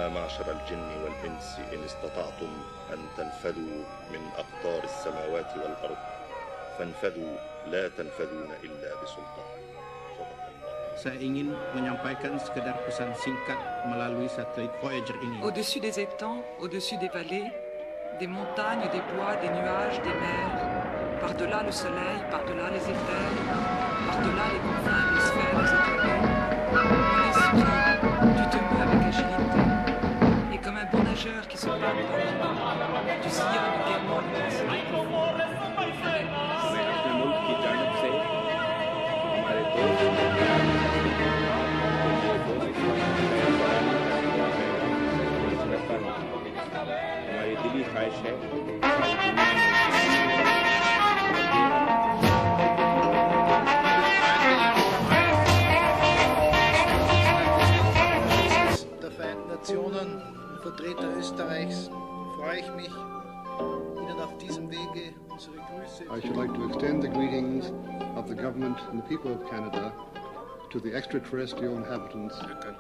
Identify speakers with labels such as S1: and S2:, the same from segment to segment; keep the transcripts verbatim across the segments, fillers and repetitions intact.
S1: يا معشر الجن والإنس إن استطعتم أن تنفذوا من أقطار السماوات والأرض فانفذوا لا تنفذون إلا بسلطان.
S2: Saya ingin menyampaikan sekedar pesan singkat melalui satelit Voyager ini.
S3: Au-dessus des étangs, au-dessus des vallées, des montagnes, des bois, des nuages, des mers, par-delà le soleil, par-delà les éthers, par-delà les confins des sphères étoilées, mon esprit, tu te meus avec agilité, et comme un bon nageur qui se bat dans l'eau, tu sillonnes gaiement l'immensité profonde.
S4: Der Vereinten Nationen und Vertreter Österreichs freue ich mich, Ihnen auf diesem Wege unsere Grüße.
S5: I should like to extend the greetings of the government and the people of Canada to the extraterrestrial inhabitants.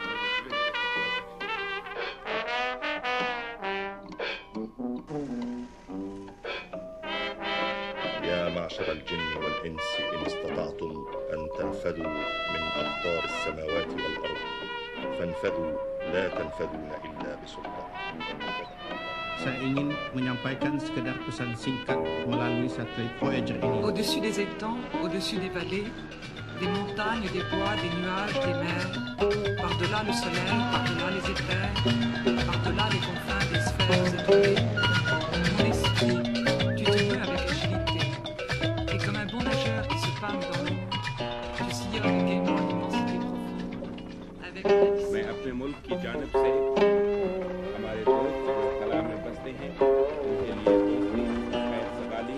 S1: يا معشر الجن والإنس إن استطعتم أن تنفذوا من أقطار السماوات والأرض فانفذوا لا تنفذون إلا بسلطان.
S2: Saya ingin menyampaikan sekedar pesan singkat melalui satelit Voyager ini.
S3: Au-dessus des étangs, au-dessus des vallées, des montagnes, des bois, des nuages, des mers, par-delà le soleil, par-delà les éthers, par-delà les confins des sphères étoilées, mon esprit, tu te meus avec agilité, et comme un bon nageur qui se pâme dans l'eau, tu sillonnes gaiement l'immensité profonde, avec la
S6: मैं अपने मुल्क की जानब से हमारे दोस्त जो कला में बसते हैं उनके लिए दोस्ती खैर सगाली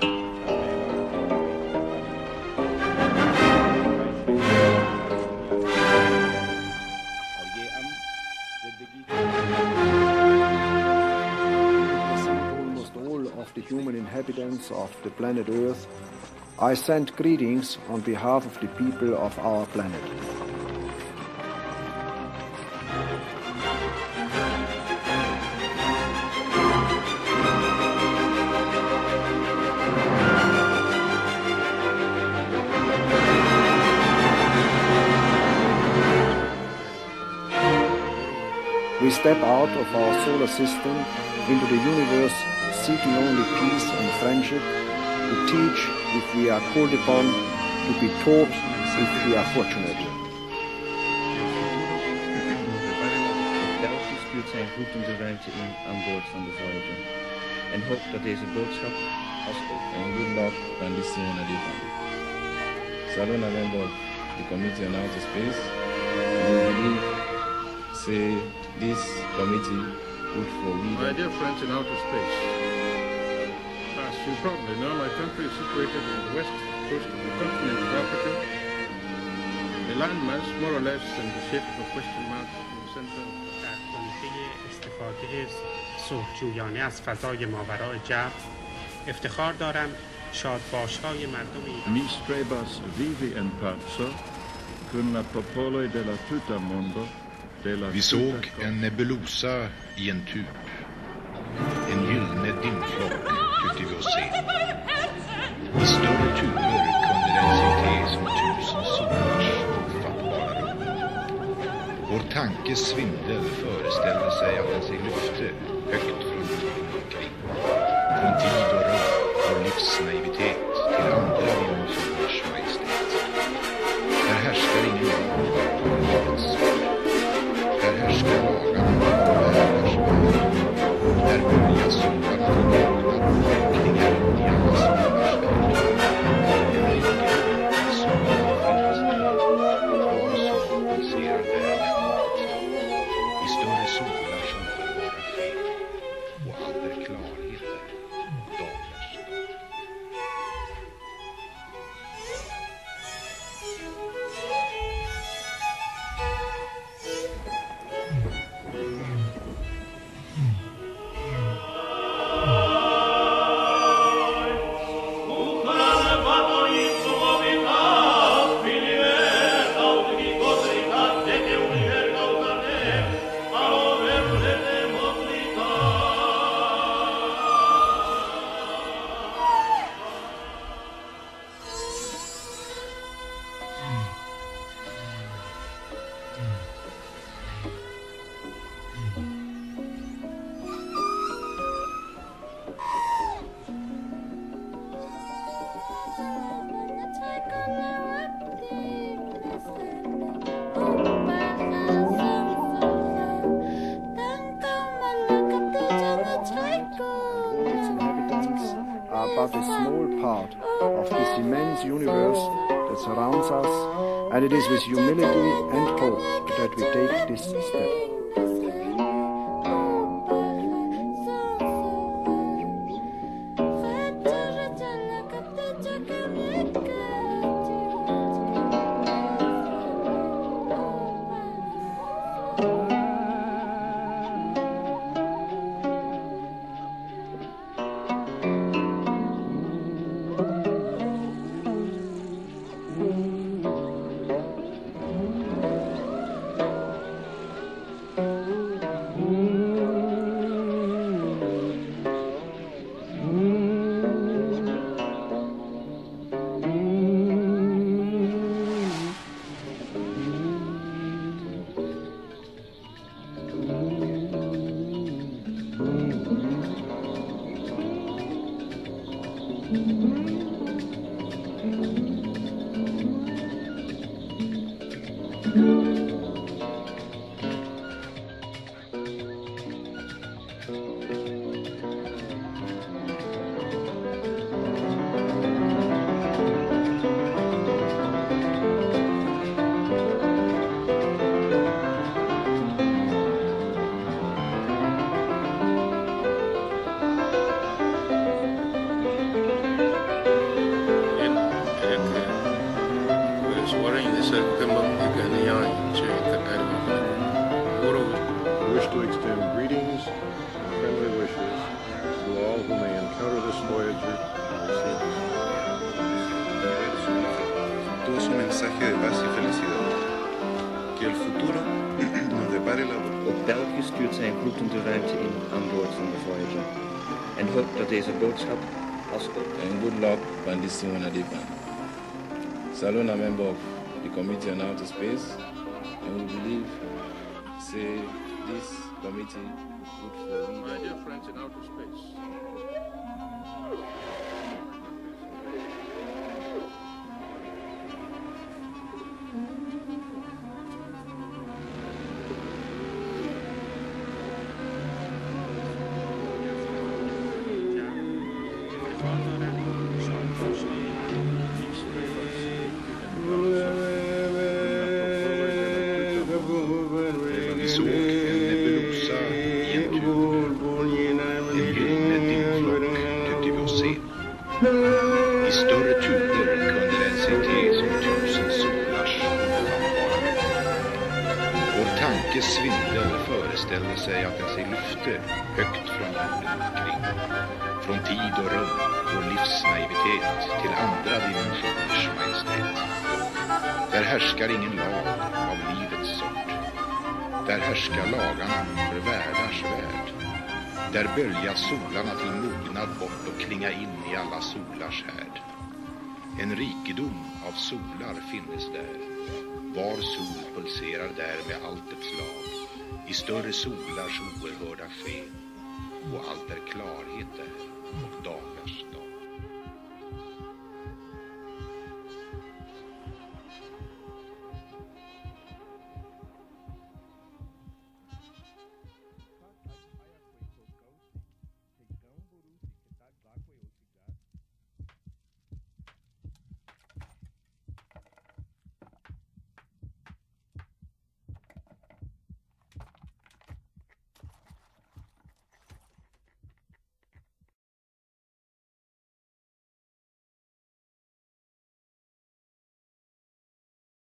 S6: और ये हम जिंदगी
S7: almost all of the human inhabitants of the planet Earth, I send greetings on behalf of the people of our planet. We step out of our solar system into the universe seeking only peace and friendship, to teach if we are called upon, to be taught if we are fortunate.
S8: Telkens stuurt zijn voeten de ruimte in aan boord van de Voyager en hoopt dat deze boodschap als
S9: and good luck and listen at the time. Salon a member of the Committee on Outer Space. We believe, say, this committee good for we.
S10: My dear friends in outer space, as you probably know, my country is situated on the west coast of the continent of Africa. The landmass, more or less in the shape of a question mark in the center.
S11: در کمیته استفاده صلحجویانه از فضای ماورای جو افتخار دارم شادباش‌های مردم ایران.
S12: Mi strebas vivi en pace con la popolo della tutto mondo.
S13: Vi såg en nebulosa i en tub. En gyllene dimflock tyckte vi oss se. I större tuber kunde den se till som tusen solars ofattbara rum. Vår tankes svindel föreställde sig att den sig lyfte högt från jorden omkring. Från tid och rum och livsnaivitet till andra dimensioners majestät. Här härskar ingen lag på livets sfär. Här härskar lagarna på världens värld. Här börjar solarna till gångna räkningar i alla solars värld. En rike som finns med. Var sol pulserar världen ut. I större solar som bör vara fred. Och all där klarheter dagars.
S7: are but a small part of this immense universe that surrounds us, and it is with humility and hope that we take this step.
S5: I wish to extend greetings and friendly wishes to all who may encounter this Voyager and receive this.
S1: Todo su mensaje de paz y felicidad. Que el futuro nos depare la
S8: Ook België stuurt zijn groeten de ruimte in aan boord van de Voyager. En hoopt dat deze boodschap als ook...
S9: And good luck, Bandisi Wanadipan. Salon, a member of the Committee on Outer Space, and we believe, say, this committee good for we.
S10: My dear friends in outer space.
S13: Vi såg en nebulosa i en tub. En gyllene dimflock tyckte vi oss se. I större tuber kunde den se till som tusen solars ofattbara. Vår tankes svindel föreställde sig att den sig lyfte högt från jorden omkring. Från tid och rum, vår livsnaivitet till andra dimensioners majestät. Där härskar ingen lag av livets sort. Där härskar lagarna för världars värld. Där böljas solarna till mognad bort och klinga in i alla solars härd. En rikedom av solar finnes där. Var sol pulserar där med allt dess lag. I större solars oerhörda sken. Och allt är klarhet där och dagars dag.